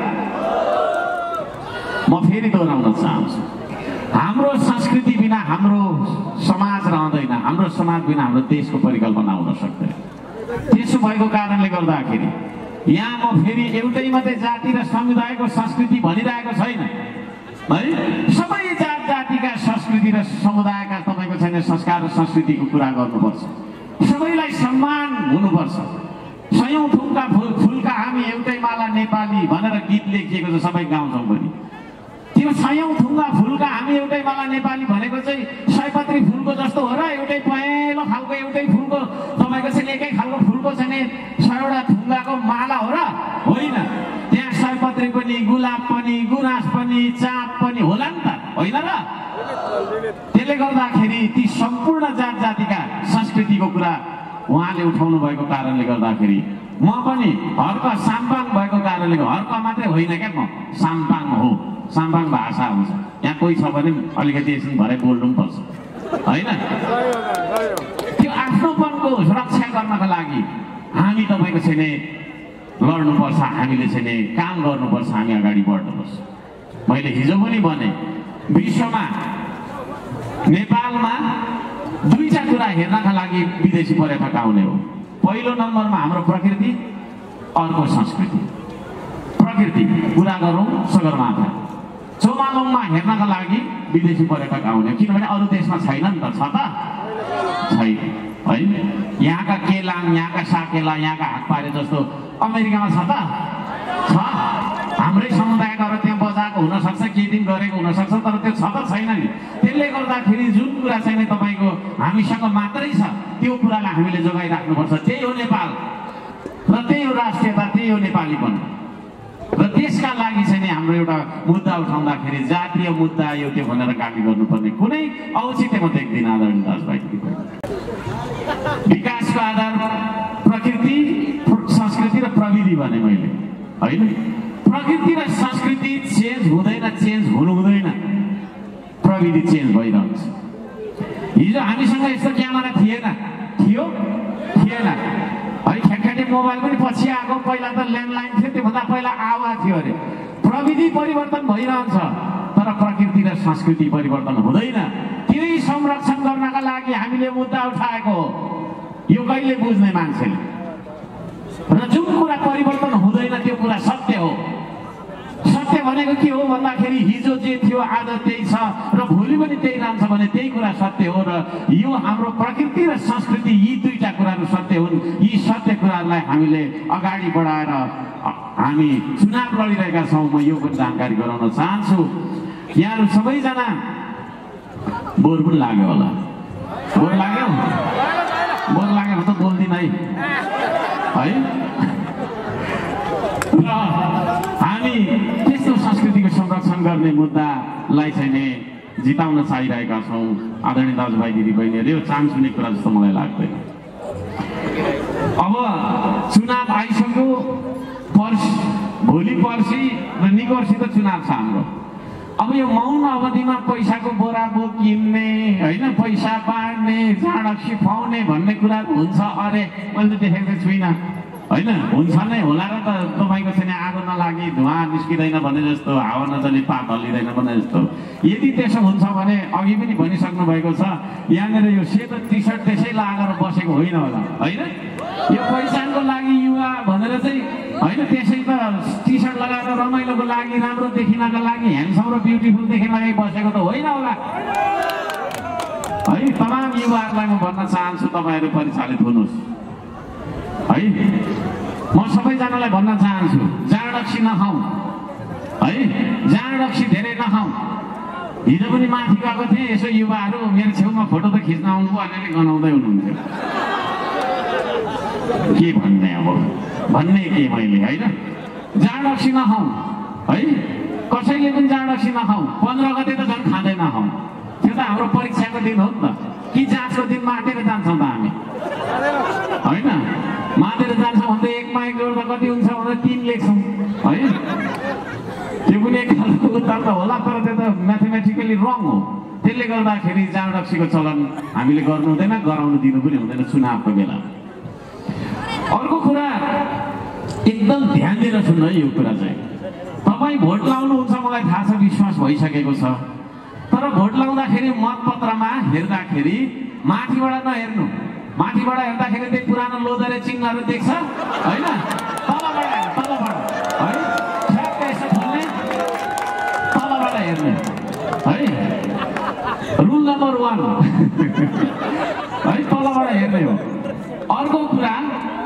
म फेरि दोहोऱ्याउन चाहन्छु, हाम्रो संस्कृति बिना हाम्रो समाज रहँदैन, हाम्रो समाज बिना हाम्रो देशको परिकल्पना हुन सक्दैन। त्यसो भएको कारणले गर्दाखेरि यहाँ म फेरि एउटै मात्रै जाति र समुदायको संस्कृति भनिरहेको छैन है, सबै जात जातिका संस्कृति र समुदायका तपाईँको छैन संस्कार र संस्कृतिको कुरा गर्नुपर्छ। सबैलाई सम्मान हुनुपर्छ। सयौं थुमका फुलका हामी एउटै माला नेपाली भनेर गीत लेखिएको छ, सबै गाउँछौँ पनि। त्यो सयौं थुमका फुलका हामी एउटै माला नेपाली भनेको चाहिँ सयपत्री फुलको जस्तो हो र? एउटै पहेँलो खालको एउटै फुलको तपाईँको चाहिँ एकै खालको फुलको चाहिँ 100वटा थुङ्गाको माला हो र? होइन। त्यहाँ सयपत्री पनि, गुलाब पनि, गुराँस पनि, चाँप पनि होला नि त, होइन र? त्यसले गर्दाखेरि ती सम्पूर्ण जात जातिका संस्कृतिको कुरा उहाँले उठाउनु भएको कारणले गर्दाखेरि म पनि हर्क साम्पाङ भएको कारणले, हर्क मात्रै होइन क्या, म साम्पाङ हो। साम्पाङ भाषा हुन्छ, यहाँ कोही छ भने अलिकति एकछिन भरे बोल्नु पनि पर्छ, होइन? त्यो आफ्नोपनको रक्षा गर्नको लागि हामी तपाईँको चाहिँ लड्नुपर्छ, हामीले चाहिँ काम गर्नुपर्छ, हामी अगाडि बढ्नुपर्छ। मैले हिजो पनि भने विश्वमा नेपालमा दुईटा कुरा हेर्नका लागि विदेशी पर्यटक आउने हो। पहिलो नम्बरमा हाम्रो प्रकृति, अर्को संस्कृति। प्रकृति कुरा गरौँ, सगरमाथा चौमालुङमा हेर्नका लागि विदेशी पर्यटक आउने, किनभने अरू देशमा छैन नि त, छ त छैन है। यहाँका केलाङ, यहाँका साकेला, यहाँका हातपारे जस्तो अमेरिकामा छ त? छ। हाम्रै समुदायका त्यहाँ बजाएको हुनसक्छ, केही दिन गरेको हुनसक्छ, तर त्यो छ त छैन नि। त्यसले गर्दाखेरि जुन कुरा चाहिँ तपाईँको हामीसँग मात्रै छ त्यो कुरालाई हामीले जोगाइराख्नुपर्छ। त्यही हो नेपाल र त्यही हो राष्ट्रियता, त्यही हो नेपालीपन। र त्यसका लागि चाहिँ हाम्रो एउटा मुद्दा उठाउँदाखेरि जातीय मुद्दा यो त्यो भनेर गाली गर्नुपर्ने कुनै औचित्य म देख्दिनँ। आदरणीय दाजुभाइ, विकासको आधार प्रकृति, संस्कृति र प्रविधि भने मैले, होइन? प्रकृति र संस्कृति चेन्ज हुँदैन, चेन्ज हुनु हुँदैन, प्रविधि चेन्ज भइरहन्छ। हिजो हामीसँग यस्तो क्यामेरा थिएन, थियो है, खेटखेटे मोबाइल पनि पछि आएको, पहिला त ल्यान्डलाइन थियो, त्योभन्दा पहिला आवाज थियो अरे। प्रविधि परिवर्तन भइरहन्छ तर प्रकृति र संस्कृति परिवर्तन हुँदैन। त्यही संरक्षण गर्नका लागि हामीले मुद्दा उठाएको हो। यो कहिले बुझ्ने मान्छेले? र जुन कुरा परिवर्तन हुँदैन त्यो कुरा सत्य हो। सत्य भनेको के हो भन्दाखेरि हिजो जे थियो आज त्यही छ र भोलि पनि त्यही रहन्छ भने त्यही कुरा सत्य हो। र यो हाम्रो प्रकृति र संस्कृति, यी दुईटा कुराहरू सत्य हुन्। यी सत्य कुराहरूलाई हामीले अगाडि बढाएर हामी चुनाव लडिरहेका छौँ। म यो पनि जानकारी गराउन चाहन्छु। यहाँहरू सबैजना बोर पनि लाग्यो होला, बोर लाग्यो भने त बोल्दिनँ दिन है र हामी त्यस्तो संस्कृतिको संरक्षण गर्ने मुद्दालाई चाहिँ नि जिताउन चाहिरहेका छौँ आदरणीय दाजुभाइ दिदीबहिनीहरू। यो चान्स हुने कुरा जस्तो मलाई लाग्दैन। अब चुनाव आइसक्यो, भोलि पर्सि र निकोर्सि त चुनाव छ हाम्रो। अब यो मौन अवधिमा पैसाको बोरा बोक किन्ने होइन, पैसा बाँड्ने, चाँडक खुवाउने भन्ने कुरा हुन्छ अरे मैले त देखेको छुइनँ होइन। हुन्छ नै होला र त तपाईँको चाहिँ आगो नलागी धुवा निस्किँदैन भने जस्तो, हावा नचली पात हल्लिँदैन भने जस्तो। यदि त्यसो हुन्छ भने अघि पनि भनिसक्नु भएको छ, यहाँनिर यो सेतो टी सर्ट त्यसै लगाएर बसेको होइन होला होइन। यो पहिचानको लागि युवा भनेर चाहिँ होइन, त्यसै त टी सर्ट लगाएर रमाइलोको लागि, राम्रो देखिनको लागि, ह्यान्डसम र ब्युटिफुल देखिनको लागि बसेको त होइन होला है। तमाम युवाहरूलाई म भन्न चाहन्छु, तपाईँहरू परिचालित हुनुहोस् है। म सबैजनालाई भन्न चाहन्छु, जाँड रक्सी नखाउँ है, जाँड रक्सी धेरै नखाउँ। हिजो पनि माथि गएको थिएँ, यसो युवाहरू मेरो छेउमा फोटो त खिच्न आउनुभयो, अलिअलि गनाउँदै हुनुहुन्थ्यो। के भन्ने अब भन्ने के मैले होइन। जाँड रक्सी नखाउँ है, कसैले पनि जाँड रक्सी नखाउँ। 15 गते त झन् खाँदै नखाउँ, त्यो त हाम्रो परीक्षाको दिन हो नि त, कि जाँचको दिन माटेर जान्छौँ त हामी होइन। मातेर जान्छौँ भने एकमा एक जोड्दा कति हुन्छ भनेर 3 लेख्छौँ है। त्यो पनि एक खालको उत्तर त होला, तर त्यो त म्याथमेटिकली रङ हो। त्यसले गर्दाखेरि जाँड रक्सीको चलन हामीले गर्नु हुँदैन, गराउनु दिनु पनि हुँदैन चुनावको बेला। अर्को कुरा एकदम ध्यान दिएर सुन्नु है, यो कुरा चाहिँ तपाईँ भोट लाउनुहुन्छ मलाई थाहा छ, विश्वास भइसकेको छ। तर भोट लाउँदाखेरि मतपत्रमा हेर्दाखेरि माथिबाट नहेर्नु। माथिबाट हेर्दाखेरि त्यही पुरानो लोदरे चिन्हहरू देख्छ होइन, तलबाट है ठ्याक्कै यसो खोल्ने, तलबाट हेर्ने है। रुल नम्बर 1 है, तलबाट हेर्ने हो। अर्को कुरा,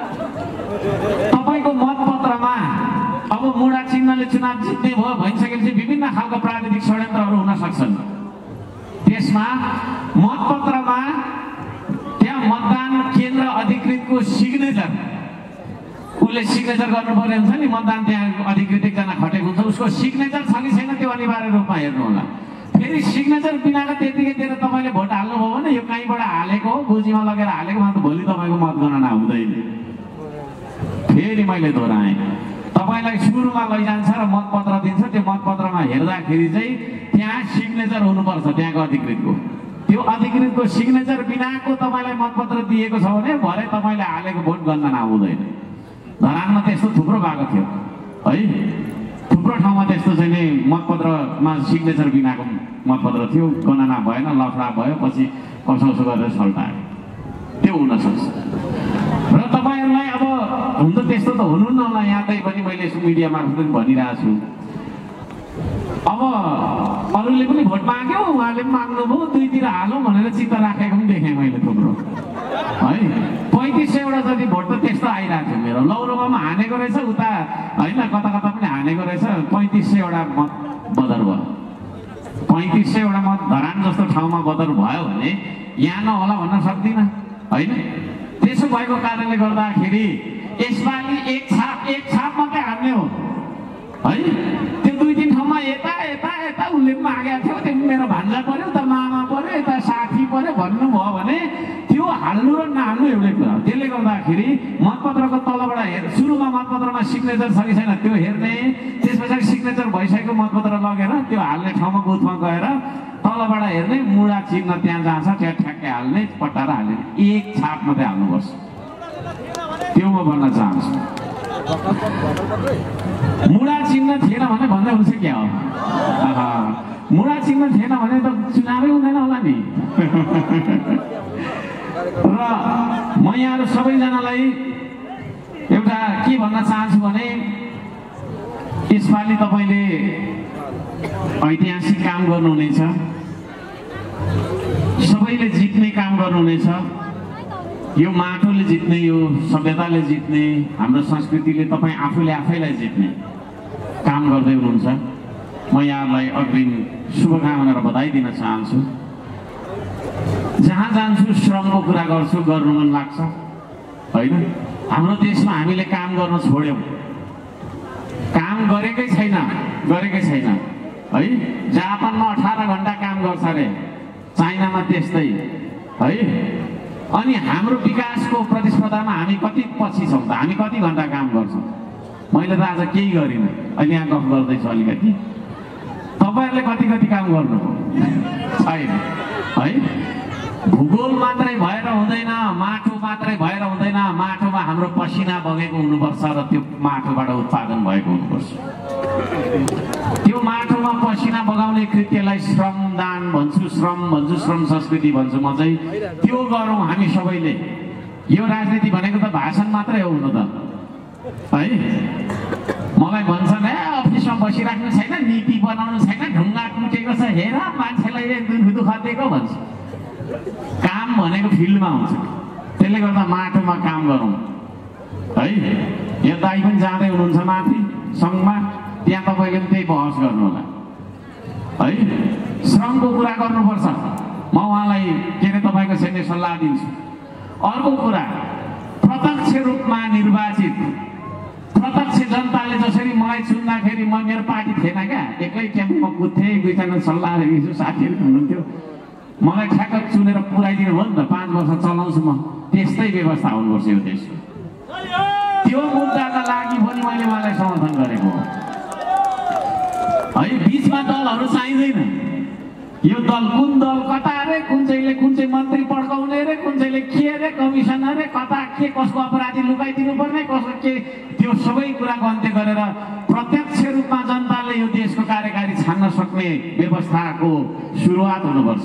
तपाईँको मतपत्रमा अब मुडा चिन्हले चुनाव जित्ने भयो भइसकेपछि विभिन्न खालको प्राविधिक षड्यन्त्रहरू हुन सक्छन्। त्यसमा मतपत्रमा त्यहाँ मतदान केन्द्र अधिकृतको सिग्नेचर, उसले सिग्नेचर गर्नु पर्ने हुन्छ नि, मतदान त्यहाँ अधिकृत एकजना खटेको हुन्छ, उसको सिग्नेचर छ कि छैन त्यो अनिवार्य रूपमा हेर्नु होला। फेरि सिग्नेचर बिनाको त्यतिकै दिएर तपाईँले भोट हाल्नुभयो भने यो कहीँबाट हालेको हो, गोजीमा लगेर हालेको त भोलि तपाईँको मतगणना हुँदैन। फेरि मैले दोहोऱ्याएँ, तपाईँलाई सुरुमा लैजान्छ र मतपत्र दिन्छ, त्यो मतपत्रमा हेर्दाखेरि चाहिँ त्यहाँ सिग्नेचर हुनुपर्छ त्यहाँको अधिकृतको। त्यो अधिकृतको सिग्नेचर बिनाको तपाईँलाई मतपत्र दिएको छ भने भरे तपाईँले हालेको भोट गणना हुँदैन। धरानमा त्यस्तो थुप्रो भएको थियो है, थुप्रो ठाउँमा त्यस्तो चाहिँ नि मतपत्रमा सिग्नेचर बिनाको मतपत्र थियो, गणना भएन, लफडा भयो, पछि कसो गरेर सल्टायो। त्यो हुनसक्छ र तपाईँहरूलाई अब हुन त त्यस्तो त हुनुहुन्न होला, यहाँ पनि मैले मिडिया मार्फत पनि भनिरहेको छु। अब अरूले पनि भोट माग्यो, उहाँले पनि माग्नुभयो, दुईतिर हालौँ भनेर चित्त राखेको पनि देखेँ मैले थुप्रो है। 3500 जति भोट त त्यस्तो आइरहेको थियो मेरो। लौरोमा पनि हानेको रहेछ, उता होइन कता कता पनि हानेको रहेछ। 3500 मत बदर भयो। 3500 मत धरान जस्तो ठाउँमा बदर भयो भने यहाँ नहोला भन्न सक्दिनँ होइन। त्यसो भएको कारणले गर्दाखेरि यसपालि एक छाप मात्रै हान्ने हो है। त्यो 2-3 ठाउँमा यता उसले पनि मागेको थियो, त्यो मेरो भान्जा पर्यो त मामा पर्यो, यता साथी पर्यो भन्नुभयो भने त्यो हाल्नु र नहाल्नु एउटै कुरा हो। त्यसले गर्दाखेरि मतपत्रको तलबाट सुरुमा मतपत्रमा सिग्नेचर छ कि छैन त्यो हेर्ने, त्यस पछाडि सिग्नेचर भइसकेको मतपत्र लगेर त्यो हाल्ने ठाउँमा बुथमा गएर तलबाट हेर्ने, मुडा चिन्ह त्यहाँ जहाँ छ त्यहाँ ठ्याक्कै हाल्ने, पट्टाएर हाल्ने, एक छाप मात्रै हाल्नुपर्छ। त्यो म भन्न चाहन्छु। मुडा चिन्ह थिएन भने भन्दै हुन्छ क्या हो, मुडा चिन्ह थिएन भने त चुनावै हुँदैन होला नि। र म यहाँहरू सबैजनालाई एउटा के भन्न चाहन्छु भने यसपालि तपाईँले ऐतिहासिक काम गर्नुहुनेछ, सबैले जित्ने काम गर्नुहुनेछ। यो माटोले जित्ने, यो सभ्यताले जित्ने, हाम्रो संस्कृतिले तपाईँ आफैलाई जित्ने काम गर्दै हुनुहुन्छ। म यहाँलाई अग्रिम शुभकामना र बधाई दिन चाहन्छु। जहाँ जान्छु श्रमको कुरा गर्छु, गर्नु मन लाग्छ होइन। हाम्रो देशमा हामीले काम गर्न छोड्यौँ, काम गरेकै छैन है। जापानमा 18 घण्टा काम गर्छ अरे, चाइनामा त्यस्तै है। अनि हाम्रो विकासको प्रतिस्पर्धामा हामी कति पछि छौँ त? हामी कति घण्टा काम गर्छौँ? मैले त आज केही गरिनँ, अहिले यहाँ गफ गर्दैछु अलिकति। तपाईँहरूले कति काम गर्नुभयो? छैन है। भूगोल मात्रै भएर हुँदैन, माटो मात्रै भएर हुँदैन, माटोमा हाम्रो पसिना बगेको हुनुपर्छ र त्यो माटोबाट उत्पादन भएको हुनुपर्छ। त्यो माटोमा पसिना बगाउने कृत्यलाई श्रमदान भन्छु, श्रम संस्कृति भन्छु म चाहिँ। त्यो गरौँ हामी सबैले। यो राजनीति भनेको त भाषण मात्रै हो हुनु त है। मलाई भन्छन् अफिसमा बसिराख्नु छैन, नीति बनाउनु छैन, ढुङ्गा टुटेको छ, हेर मान्छेलाई दुःख दिएको भन्छ। काम भनेको फिल्डमा हुन्छ, त्यसले गर्दा माटोमा काम गरौँ है। यो दाइ पनि जाँदै हुनुहुन्छ माथि सङ्घमा, त्यहाँ तपाईँले पनि त्यही बहस गर्नु होला है। श्रमको कुरा गर्नुपर्छ। म उहाँलाई के अरे तपाईँको छैन सल्लाह दिन्छु। अर्को कुरा, प्रत्यक्ष रूपमा निर्वाचित प्रत्यक्ष जनताले जसरी मलाई चुन्दाखेरि म मेरो पार्टी थिएन क्या, एक्लै टेम्पोमा कुद्थेँ, दुईजना सल्लाह दिन्छु, साथीहरू हुनुहुन्थ्यो, मलाई ठ्याक्क चुनेर पुऱ्याइदिनु भयो नि त। 5 वर्ष चलाउँछु म। त्यस्तै व्यवस्था हुनुपर्छ यो देशको। त्यो मुद्दाका लागि पनि मैले उहाँलाई समर्थन गरेको हो है। बिचमा दलहरू चाहिँदैन। यो दल कुन दल कता रे, कुन चाहिँ मन्त्री पड्काउने रे, कुन चाहिँले के रे, कमिसन रे, कता के कसको अपराधी लुकाइदिनु पर्ने, कसको के, त्यो सबै कुराको अन्त्य गरेर प्रत्यक्ष रूपमा जनताले यो देशको कार्यकारी छान्न सक्ने व्यवस्थाको सुरुवात हुनुपर्छ।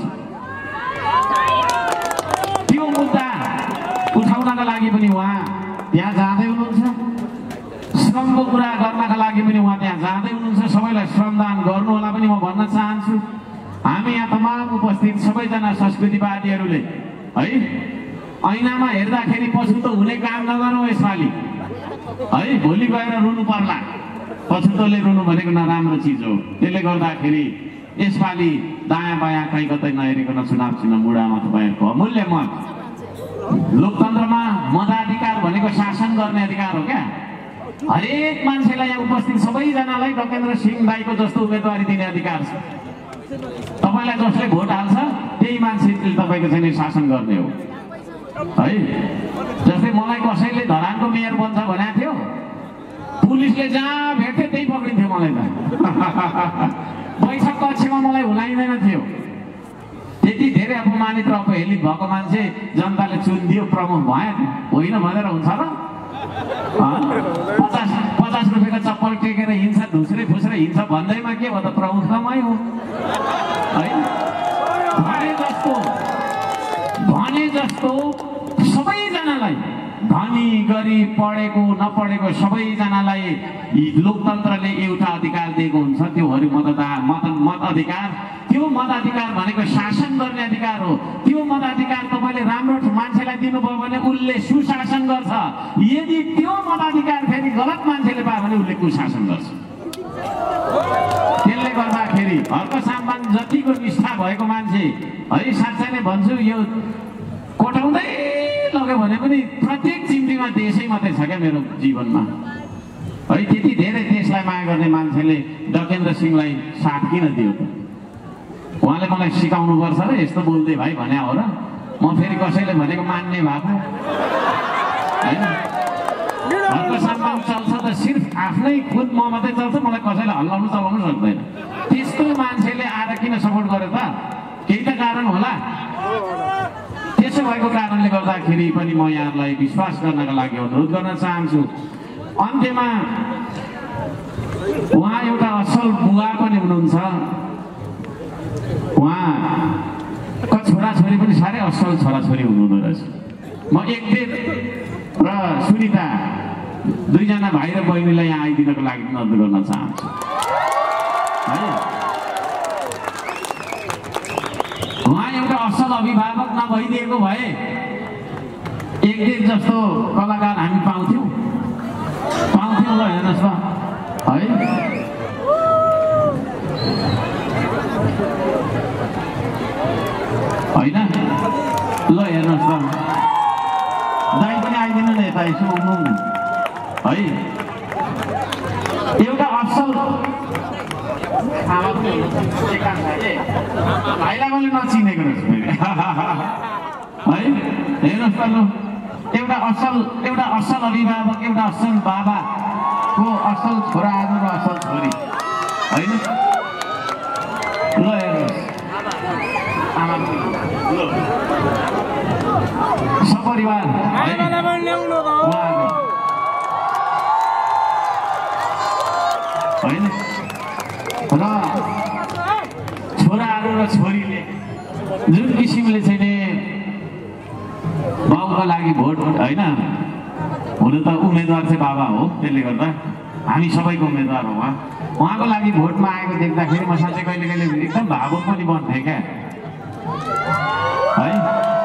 त्यो मुद्दा उठाउनका लागि पनि उहाँ त्यहाँ जाँदै हुनुहुन्छ। श्रमको कुरा गर्नका लागि पनि उहाँ त्यहाँ जाँदै हुनुहुन्छ। सबैलाई श्रमदान गर्नु होला पनि म भन्न चाहन्छु। हामी यहाँ तमाम उपस्थित सबैजना संस्कृतिवादीहरूले है, ऐनामा हेर्दाखेरि पछुतो हुने काम नगरौँ यसपालि है। भोलि गएर रुनु पर्ला। पछुतोले रुनु भनेको नराम्रो चिज हो। त्यसले गर्दाखेरि यसपालि दायाँ बायाँ कहीँ कतै नहेरिकन चुनाव चिन्ह मुडामा तपाईँहरूको अमूल्य मत। लोकतन्त्रमा मताधिकार भनेको शासन गर्ने अधिकार हो क्या। हरेक मान्छेलाई यहाँ उपस्थित सबैजनालाई डकेन्द्र सिंह दाईको जस्तो उम्मेदवारी दिने अधिकार छ। तपाईँलाई जसले भोट हाल्छ त्यही मान्छेले तपाईँको चाहिँ शासन गर्ने हो है। जस्तै मलाई कसैले धरानको मेयर बन्छ भनेको थियो, पुलिसले जहाँ भेट्थ्यो त्यही पक्रिन्थ्यो मलाई त। बैठक कक्षमा मलाई हुलाइँदैन थियो। त्यति धेरै अपमानित र अपहेलित भएको मान्छे जनताले चुनिदियो, प्रमुख भयो होइन भनेर हुन्छ र? 50 रुपियाँको चप्पल टेकेर हिँड्छ, धुस्रे फुस्रे हिँड्छ भन्दैमा के हो त? प्रमुख त मै हो है। भने जस्तो सबैजनालाई, धनी गरिब पढेको नपढेको सबैजनालाई लोकतन्त्रले एउटा अधिकार दिएको हुन्छ। त्यो हरि मत अधिकार। त्यो मताधिकार भनेको शासन गर्ने अधिकार हो। त्यो मताधिकार तपाईँले राम्रो मान्छेलाई दिनुभयो भने उसले सुशासन गर्छ। यदि त्यो मताधिकार फेरि गलत मान्छेले पायो भने उसले कुशासन गर्छ। त्यसले गर्दाखेरि हर्क सामान जतिको निष्ठा भएको मान्छे है, साँच्चै नै भन्छु, यो कोटाउँदै लग्यो भने पनि प्रत्येक चिम्टीमा देशै मात्रै छ क्या मेरो जीवनमा है। त्यति धेरै देशलाई माया गर्ने मान्छेले डकेन्द्र सिंहलाई साथ किन दियो त? उहाँले मलाई सिकाउनुपर्छ र यस्तो बोल्दै भाइ भने हो र? म फेरि कसैले भनेको मान्ने भएको होइन। हर्क सामान चल्छ त सिर्फ आफ्नै खुद म मात्रै चल्छ, मलाई कसैले हल्लाउनु चलाउनु सक्दैन। त्यस्तो मान्छेले आएर किन सपोर्ट गर्यो त? केही त कारण होला। त्यसो भएको कारणले गर्दाखेरि पनि म यहाँलाई विश्वास गर्नका लागि अनुरोध गर्न चाहन्छु। अन्त्यमा उहाँ एउटा असल बुवा पनि हुनुहुन्छ। उहाँका छोराछोरी पनि साह्रै असल छोराछोरी हुनुहुँदो रहेछ। म एकदेव र सुनिता दुईजना भाइ र बहिनीलाई यहाँ आइदिनको लागि अनुरोध गर्न चाहन्छु है। उहाँ एउटा असल अभिभावक नभइदिएको भए एकदेव जस्तो कलाकार हामी पाउँथ्यौँ ल। हेर्नुहोस् ल है, होइन ल हेर्नुहोस् त, दाइ पनि आइदिनु नि। गर्दा यसो उमुङ है एउटा असल भाइलाई मैले नचिनेको रहेछु फेरि है हेर्नुहोस् त लु एउटा असल अभिभावक एउटा असल बाबाको असल छोराहरू र असल छोरी होइन ल हेर्नुहोस् सपरिवार होइन र छोराहरू र छोरीले जुन किसिमले चाहिँ बाउको लागि भोट होइन हुन त उम्मेदवार चाहिँ बाबा हो त्यसले गर्दा हामी सबैको उम्मेदवार हो उहाँको लागि भोटमा आएको देख्दाखेरि म साँच्चै कहिले कहिले एकदम भावुक पनि बन्थेँ क्या है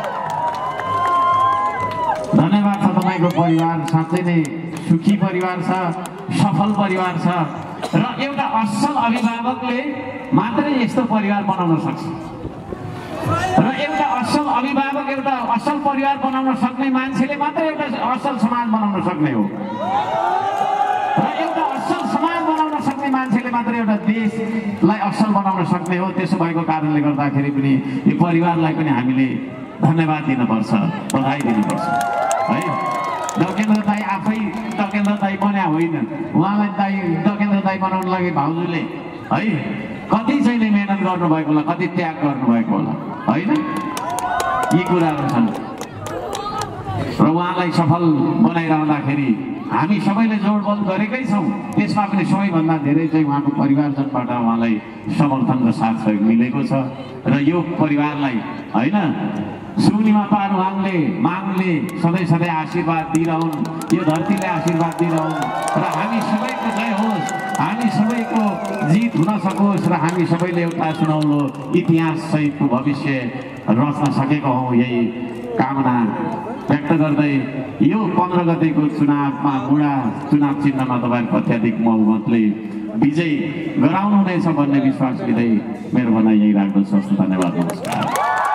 धन्यवाद छ तपाईँको परिवार साँच्चै नै सुखी परिवार छ सफल परिवार छ र एउटा असल अभिभावकले मात्रै यस्तो परिवार बनाउन सक्छ र एउटा असल अभिभावक एउटा असल परिवार बनाउन सक्ने मान्छेले मात्रै एउटा असल समाज बनाउन सक्ने हो र एउटा असल समाज बनाउन सक्ने मान्छेले मात्रै एउटा देशलाई असल बनाउन सक्ने हो त्यसो भएको कारणले गर्दाखेरि पनि यो परिवारलाई पनि हामीले धन्यवाद दिनुपर्छ बधाई दिनुपर्छ है डकेन्द्र दाई आफै डकेन्द्र दाई बन्या होइन उहाँलाई डकेन्द्र दाई बनाउन लागि भाउजूले है कति चाहिँ मेहनत गर्नुभएको होला कति त्याग गर्नुभएको होला होइन यी कुराहरू छन् र उहाँलाई सफल बनाइरहँदाखेरि हामी सबैले जोडबल गरेकै छौँ त्यसमा पनि सबैभन्दा धेरै चाहिँ उहाँको परिवारजनबाट उहाँलाई समर्थन र साथ सहयोग मिलेको छ र यो परिवारलाई होइन सुनिमा पारुहाङले माङले सधैँ सधैँ आशीर्वाद दिइरहन् यो धरतीले आशीर्वाद दिइरहन् र हामी सबैको जय होस् हामी सबैको जित हुन सकोस् र हामी सबैले एउटा सुनौलो इतिहास सहितको भविष्य रच्न सकेको हौँ यही कामना व्यक्त गर्दै यो 15 गतेको चुनावमा मुडा चुनाव चिन्हमा तपाईँहरूको अत्याधिक बहुमतले विजय गराउनुहुनेछ भन्ने विश्वास लिँदै मेरो भनाइ यही राख्दछु। धन्यवाद, नमस्कार।